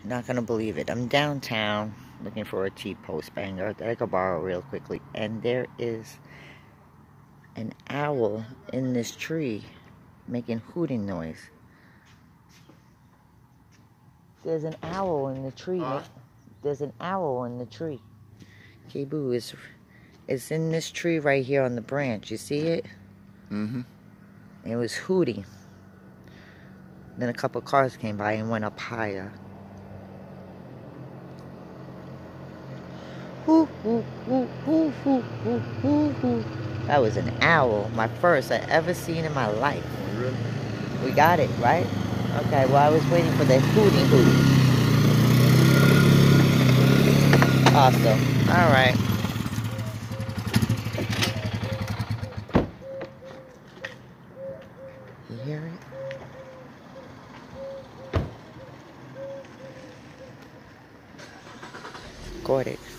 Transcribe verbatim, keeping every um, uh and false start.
not gonna believe it. I'm downtown looking for a cheap post banger that I could borrow real quickly, and there is an owl in this tree making hooting noise. There's an owl in the tree. Huh? There's an owl in the tree. K-Boo is it's in this tree right here on the branch. You see it? Mm-hmm. It was hooting. Then a couple cars came by and went up higher. Hoo, hoo, hoo, hoo, hoo, hoo, hoo, hoo. That was an owl. My first I ever seen in my life. Oh, really? We got it, right? Okay, well, I was waiting for the hooting hooting. Awesome. All right. You hear it? Got it.